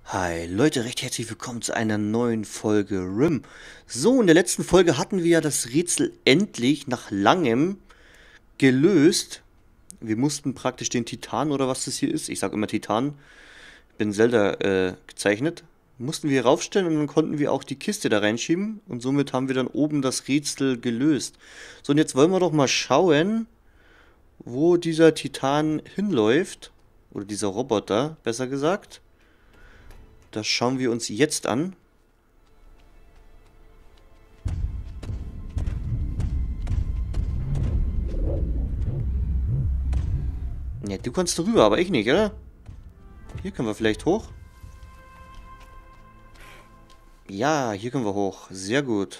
Hi Leute, recht herzlich willkommen zu einer neuen Folge RIM. So, in der letzten Folge hatten wir ja das Rätsel endlich nach langem gelöst. Wir mussten praktisch den Titan oder was das hier ist, ich sag immer Titan, bin Zelda gezeichnet, mussten wir raufstellen und dann konnten wir auch die Kiste da reinschieben und somit haben wir dann oben das Rätsel gelöst. So, und jetzt wollen wir doch mal schauen, wo dieser Titan hinläuft, oder dieser Roboter, besser gesagt. Das schauen wir uns jetzt an. Ja, du kannst rüber, aber ich nicht, oder? Hier können wir vielleicht hoch. Ja, hier können wir hoch. Sehr gut.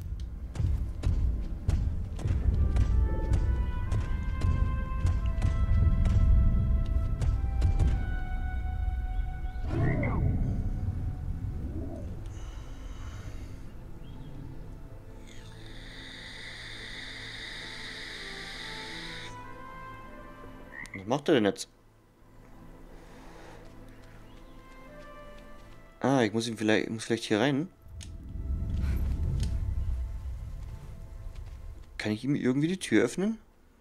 Was macht er denn jetzt? Ah, ich muss vielleicht hier rein. Kann ich ihm irgendwie die Tür öffnen?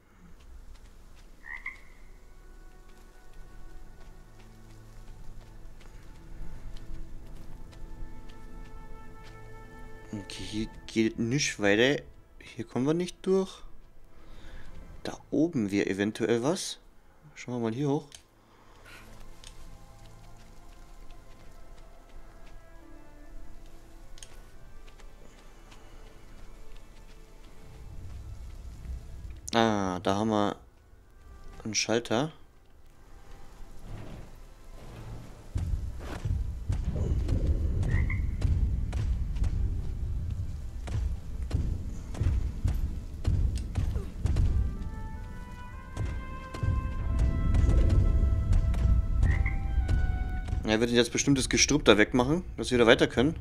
Okay, hier geht nichts weiter. Hier kommen wir nicht durch. Da oben wäre eventuell was. Schauen wir mal hier hoch. Ah, da haben wir einen Schalter. Er wird jetzt bestimmt das Gestrüpp da wegmachen, dass wir da weiter können.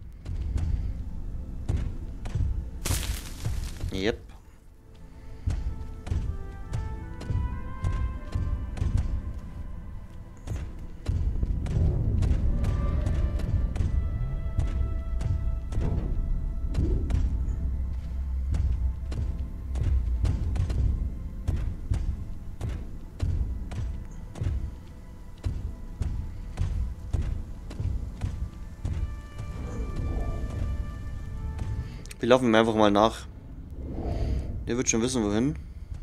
Yep. Wir laufen ihm einfach mal nach. Der wird schon wissen, wohin.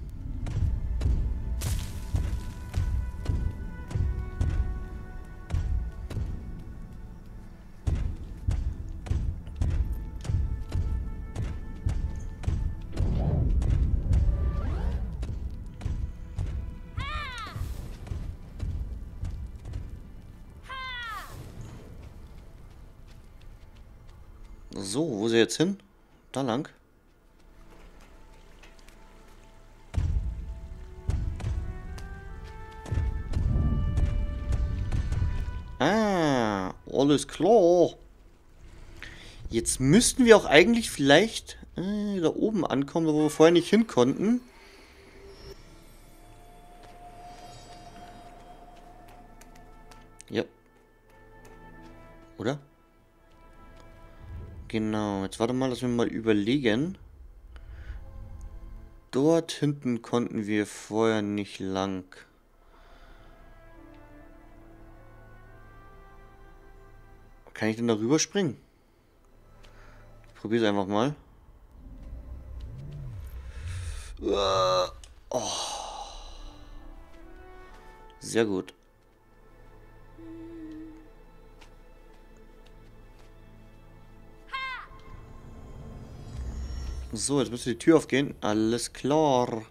So, wo ist er jetzt hin? Da lang. Ah, alles klar. Jetzt müssten wir auch eigentlich vielleicht da oben ankommen, wo wir vorher nicht hin konnten. Ja. Oder? Genau, jetzt warte mal, lass mich mal überlegen. Dort hinten konnten wir vorher nicht lang. Kann ich denn da rüberspringen? Ich probiere es einfach mal. Oh. Sehr gut. So, jetzt müsste die Tür aufgehen. Alles klar.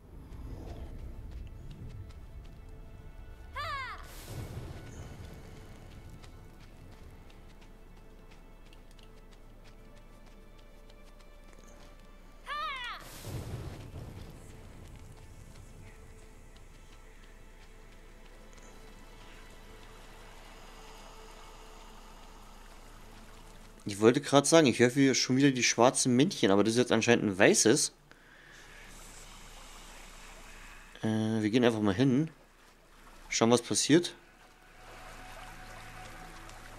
Ich wollte gerade sagen, ich höre hier schon wieder die schwarzen Männchen, aber das ist jetzt anscheinend ein weißes. Wir gehen einfach mal hin. Schauen, was passiert.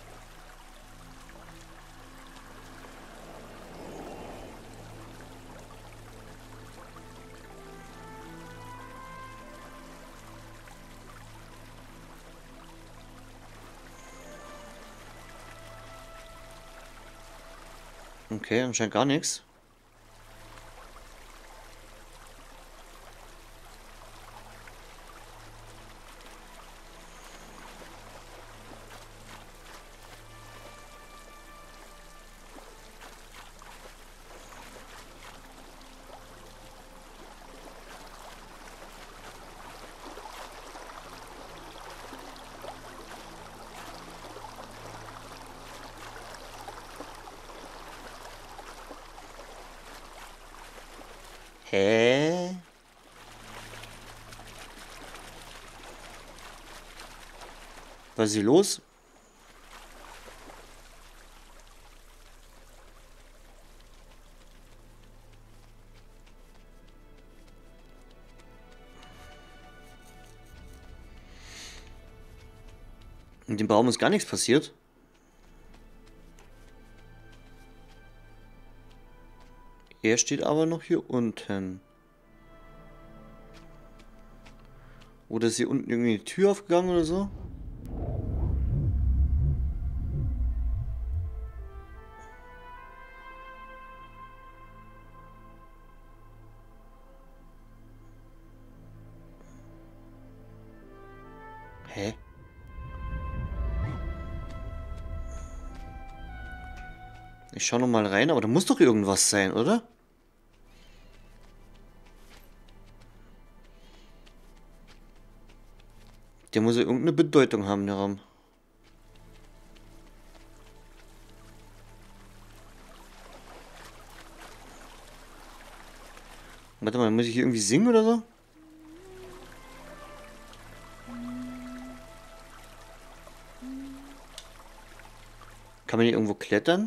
Okay, anscheinend gar nichts. Hä? Was ist hier los? In dem Baum ist gar nichts passiert. Er steht aber noch hier unten. Oder ist hier unten irgendwie eine Tür aufgegangen oder so? Hä? Ich schau noch mal rein, aber da muss doch irgendwas sein, oder? Der muss ja irgendeine Bedeutung haben, der Raum. Warte mal, muss ich hier irgendwie singen oder so? Kann man hier irgendwo klettern?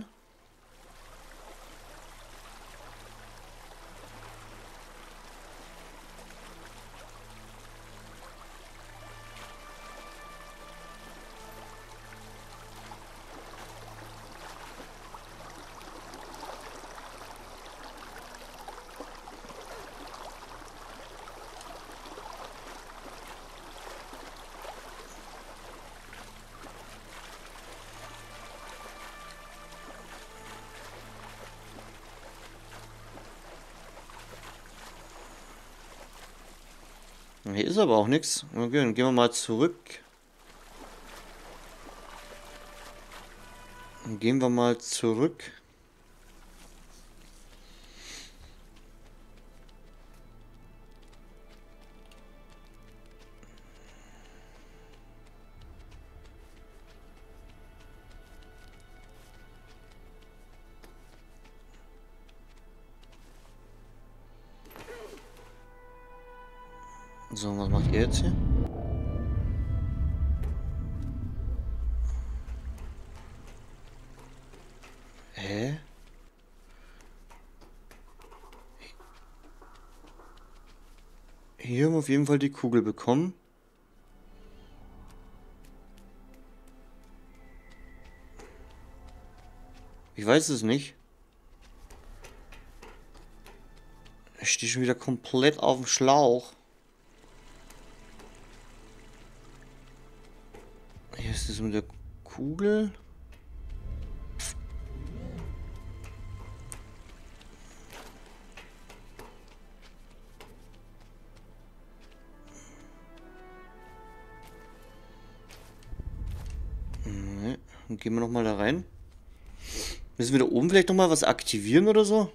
Hier ist aber auch nichts. Okay, dann gehen wir mal zurück. Dann gehen wir mal zurück. So, was macht ihr jetzt hier? Hä? Hier haben wir auf jeden Fall die Kugel bekommen. Ich weiß es nicht. Ich stehe schon wieder komplett auf dem Schlauch. Hier ist es mit der Kugel. Ne, dann gehen wir noch mal da rein. Müssen wir da oben vielleicht noch mal was aktivieren oder so?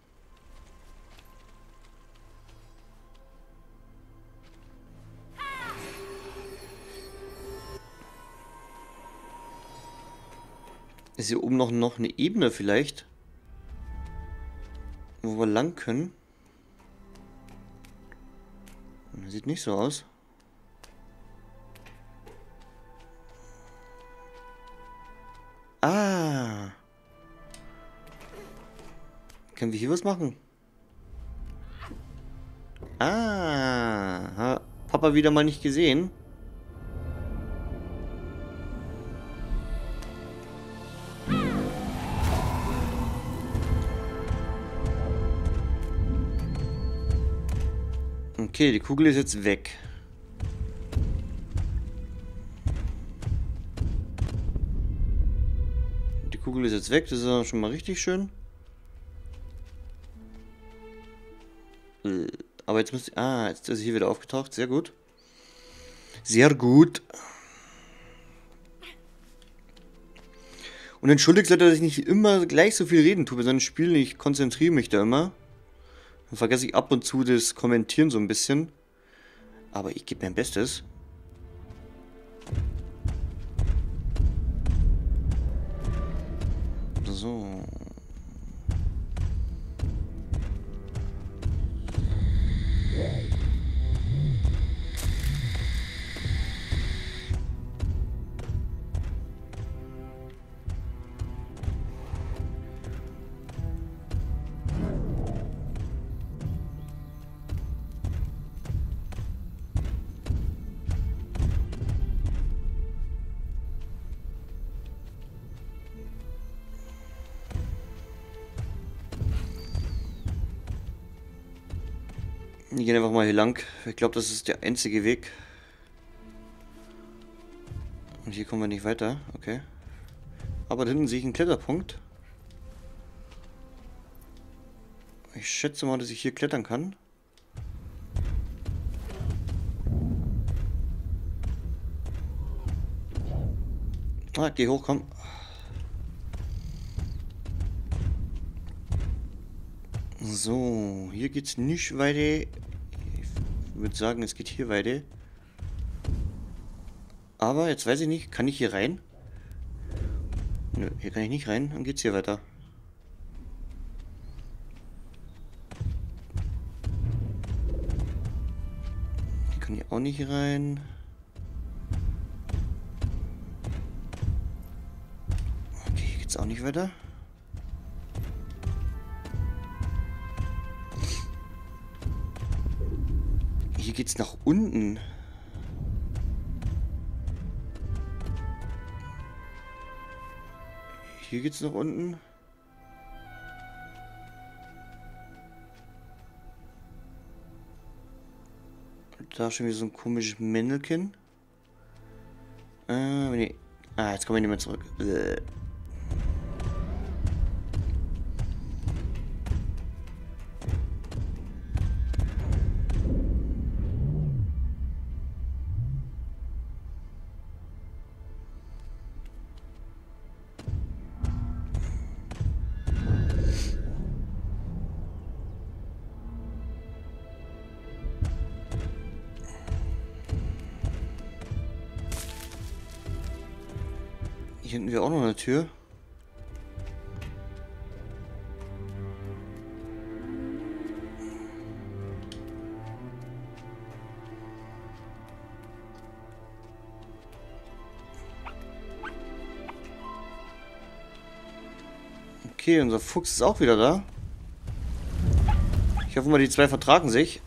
Ist hier oben noch eine Ebene vielleicht? Wo wir lang können? Sieht nicht so aus. Ah. Können wir hier was machen? Ah. Hat Papa wieder mal nicht gesehen. Okay, die Kugel ist jetzt weg. Die Kugel ist jetzt weg, das ist schon mal richtig schön. Aber jetzt müsste... Ah, jetzt ist er hier wieder aufgetaucht. Sehr gut. Sehr gut. Und entschuldigt Leute, dass ich nicht immer gleich so viel reden tue bei seinen Spielen. Ich konzentriere mich da immer. Dann vergesse ich ab und zu das Kommentieren so ein bisschen. Aber ich gebe mein Bestes. So. Wir gehen einfach mal hier lang. Ich glaube, das ist der einzige Weg. Und hier kommen wir nicht weiter. Okay. Aber da hinten sehe ich einen Kletterpunkt. Ich schätze mal, dass ich hier klettern kann. Ah, geh hoch, komm. So, hier geht's nicht weiter. Ich würde sagen, es geht hier weiter. Aber jetzt weiß ich nicht, kann ich hier rein? Nö, hier kann ich nicht rein. Dann geht's hier weiter. Hier kann ich auch nicht rein. Okay, hier geht's auch nicht weiter. Hier geht's nach unten. Hier geht's nach unten. Da schon wieder so ein komisches Männchen. Nee. Ah, jetzt kommen wir nicht mehr zurück. Hier hinten wäre auch noch eine Tür. Okay, unser Fuchs ist auch wieder da. Ich hoffe mal, die zwei vertragen sich.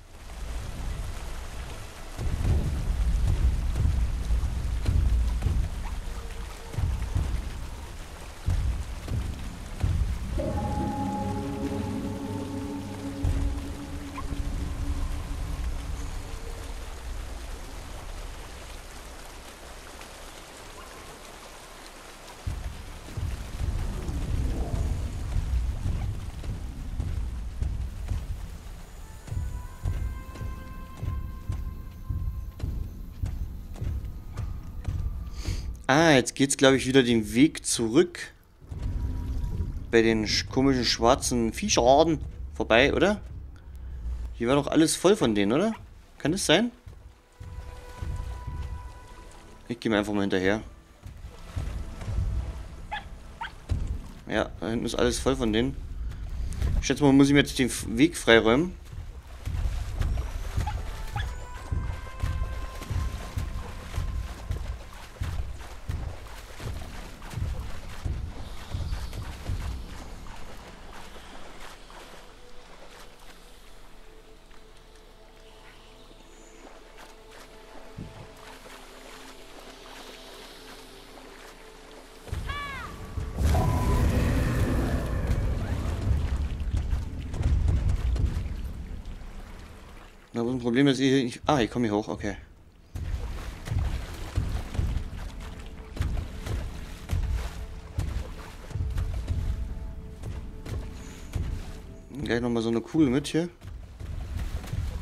Ah, jetzt geht's, glaube ich, wieder den Weg zurück. Bei den komischen schwarzen Viechern vorbei, oder? Hier war doch alles voll von denen, oder? Kann das sein? Ich gehe mir einfach mal hinterher. Ja, da hinten ist alles voll von denen. Ich schätze mal, muss ich mir jetzt den Weg freiräumen. Da ist ein Problem, dass ich hier nicht... Ah, ich komme hier hoch, okay. Gleich nochmal so eine Kugel mit hier.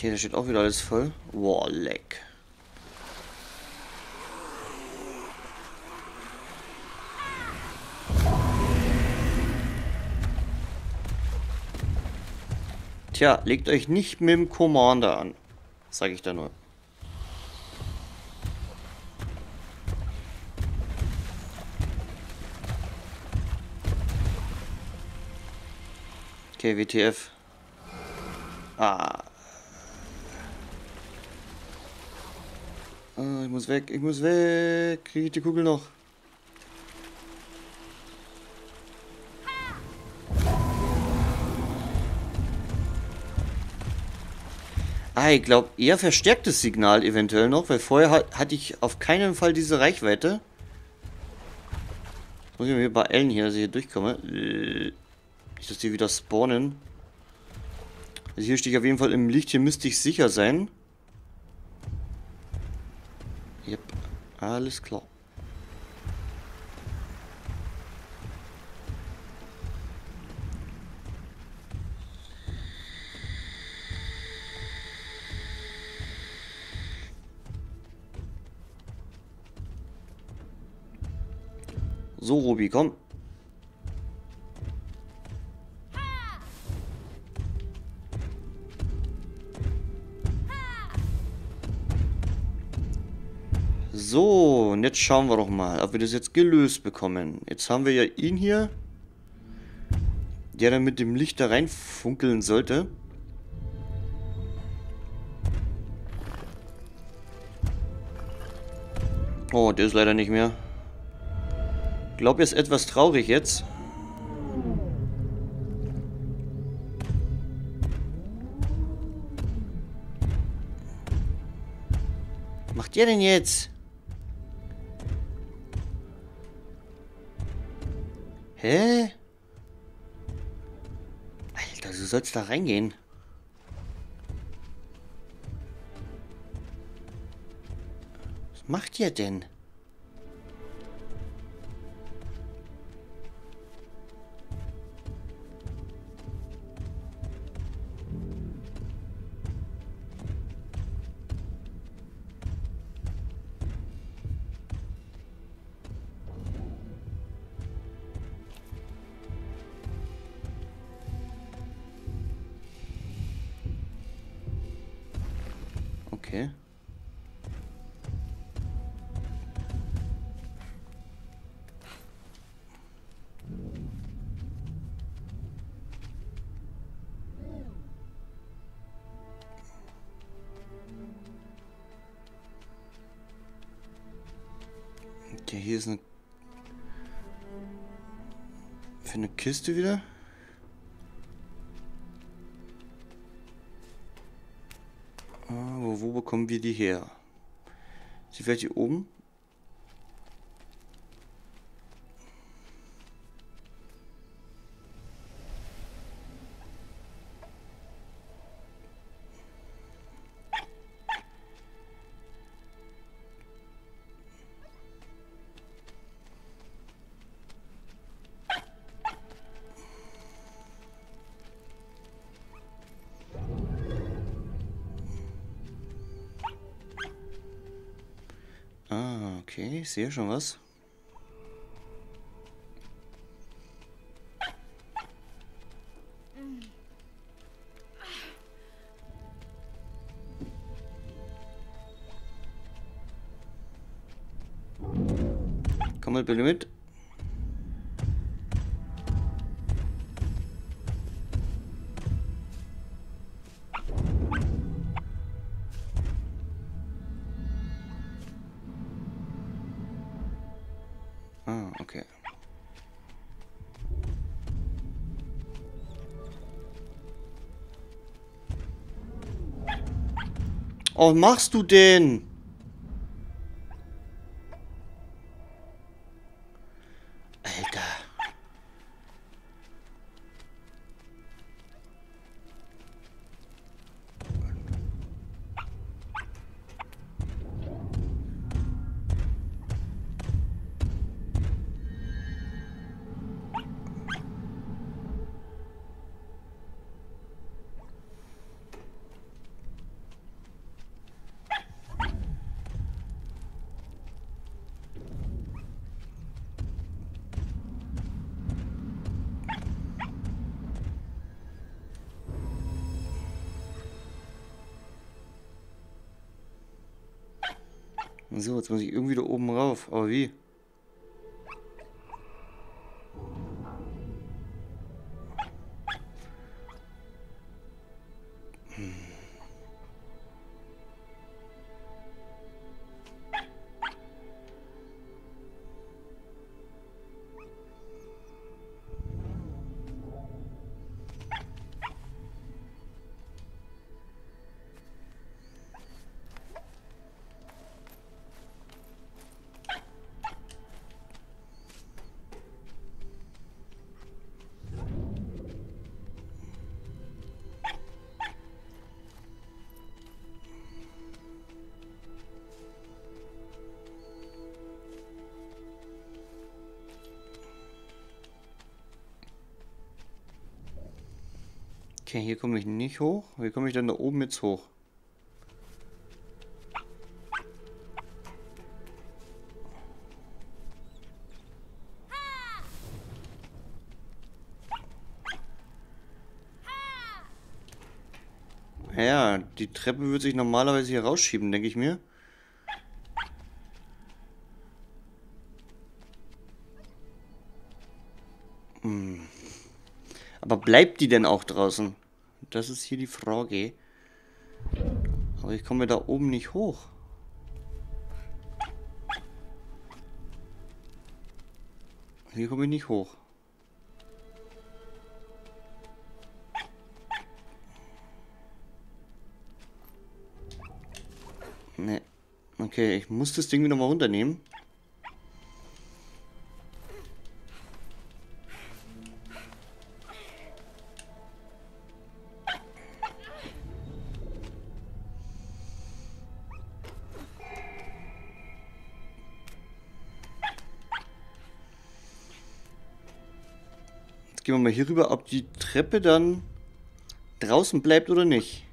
Okay, da steht auch wieder alles voll. Wow, leck. Tja, legt euch nicht mit dem Commander an. Sage ich da nur. Okay, WTF. Ah. Ich muss weg, ich muss weg. Kriege ich die Kugel noch? Ah, ich glaube, eher verstärktes Signal eventuell noch, weil vorher hatte ich auf keinen Fall diese Reichweite. Jetzt muss ich mir beeilen hier, dass ich hier durchkomme. Nicht, dass die wieder spawnen. Also hier stehe ich auf jeden Fall im Licht, hier müsste ich sicher sein. Yep, alles klar. So, Robi, komm. So, und jetzt schauen wir doch mal, ob wir das jetzt gelöst bekommen. Jetzt haben wir ja ihn hier, der dann mit dem Licht da reinfunkeln sollte. Oh, der ist leider nicht mehr. Ich glaube, er ist etwas traurig jetzt. Was macht ihr denn jetzt? Hä? Alter, du sollst da reingehen. Was macht ihr denn? Okay. Okay, hier ist eine... Für eine Kiste wieder? Wo bekommen wir die her? Ist die vielleicht hier oben? Ah, okay, ich sehe schon was. Komm mal bitte mit. Ah, okay. Oh, was machst du denn? Alter. So, jetzt muss ich irgendwie da oben rauf. Aber wie? Okay, hier komme ich nicht hoch. Wie komme ich denn da oben jetzt hoch? Ja, die Treppe würde sich normalerweise hier rausschieben, denke ich mir. Aber bleibt die denn auch draußen? Das ist hier die Frage. Aber ich komme da oben nicht hoch. Hier komme ich nicht hoch. Ne. Okay, ich muss das Ding wieder mal runternehmen. Jetzt gehen wir mal hier rüber, ob die Treppe dann draußen bleibt oder nicht.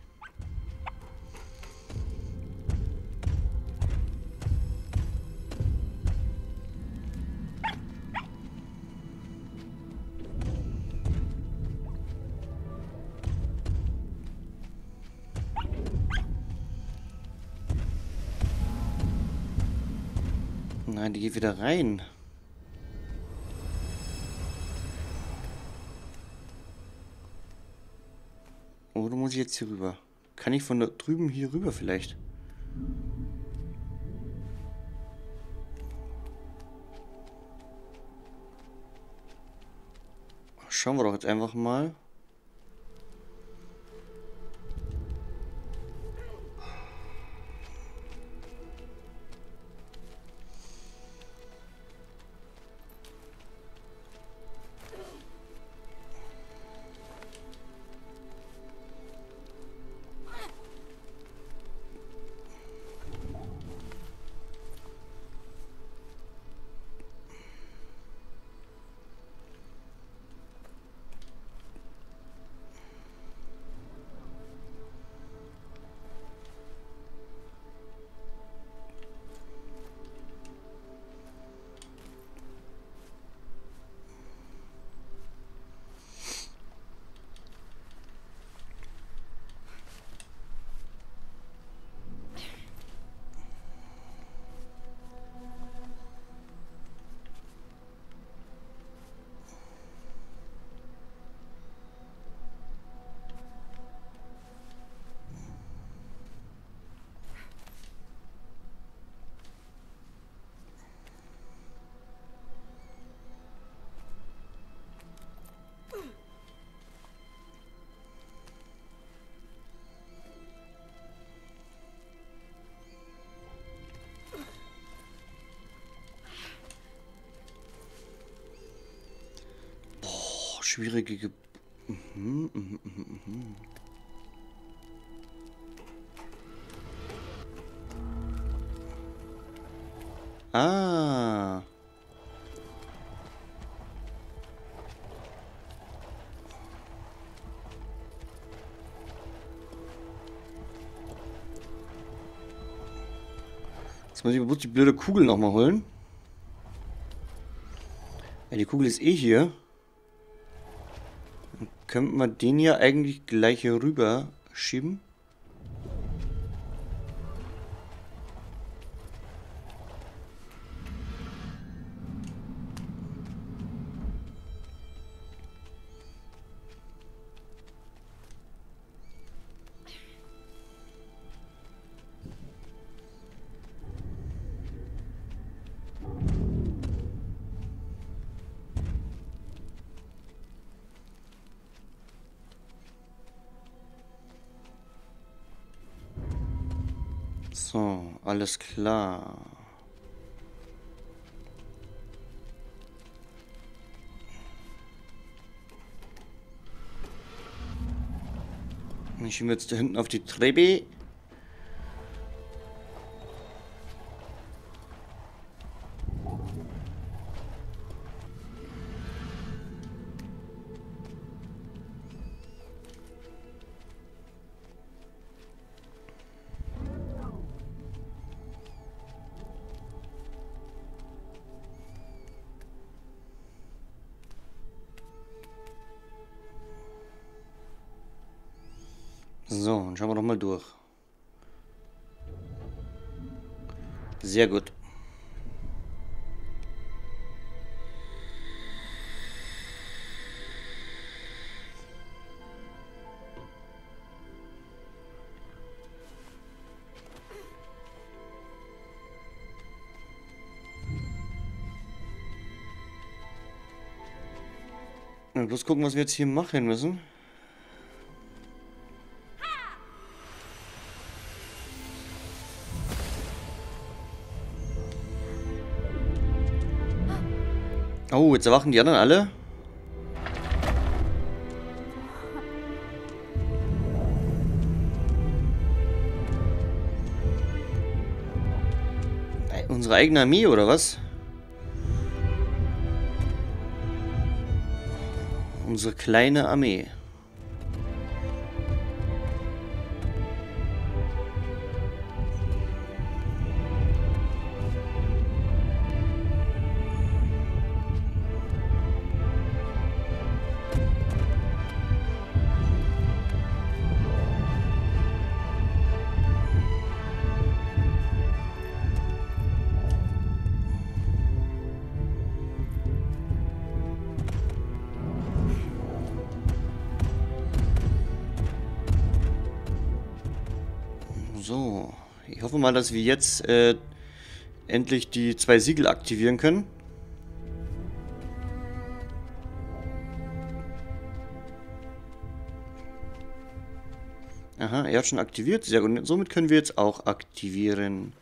Nein, die geht wieder rein. Oder muss ich jetzt hier rüber? Kann ich von da drüben hier rüber vielleicht? Schauen wir doch jetzt einfach mal. Schwierige Ge Ah. Jetzt muss ich bloß die blöde Kugel nochmal holen. Ja, die Kugel ist eh hier. Dann könnten wir den ja eigentlich gleich hier rüber schieben. So, alles klar. Ich bin jetzt da hinten auf die Treppe. So, dann schauen wir doch mal durch. Sehr gut. Bloß gucken, was wir jetzt hier machen müssen. Oh, jetzt erwachen die anderen alle. Unsere eigene Armee, oder was? Unsere kleine Armee. So, ich hoffe mal, dass wir jetzt endlich die 2 Siegel aktivieren können. Aha, er hat schon aktiviert. Sehr gut. Somit können wir jetzt auch aktivieren.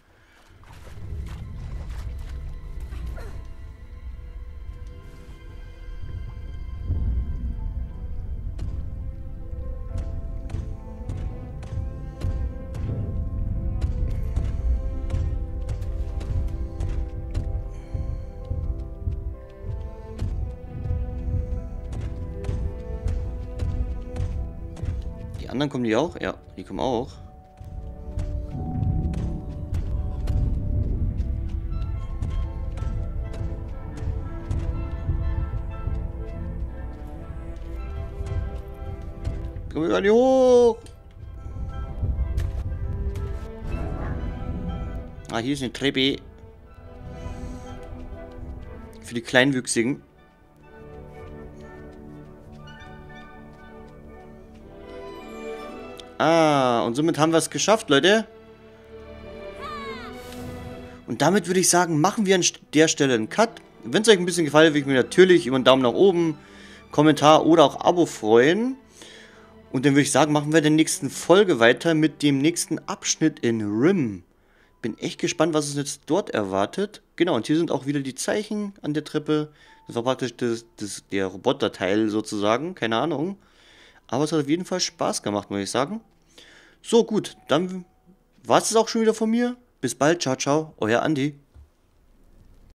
Die anderen kommen die auch? Ja, die kommen auch. Kommen wir gar nicht hoch. Ah, hier ist eine Treppe. Für die Kleinwüchsigen. Ah, und somit haben wir es geschafft, Leute. Und damit würde ich sagen, machen wir an der Stelle einen Cut. Wenn es euch ein bisschen gefallen hat, würde ich mich natürlich über einen Daumen nach oben, Kommentar oder auch Abo freuen. Und dann würde ich sagen, machen wir in der nächsten Folge weiter mit dem nächsten Abschnitt in Rim. Bin echt gespannt, was uns jetzt dort erwartet. Genau, und hier sind auch wieder die Zeichen an der Treppe. Das war praktisch der Roboterteil sozusagen, keine Ahnung. Aber es hat auf jeden Fall Spaß gemacht, muss ich sagen. So, gut, dann war es auch schon wieder von mir. Bis bald, ciao, ciao, euer Andi.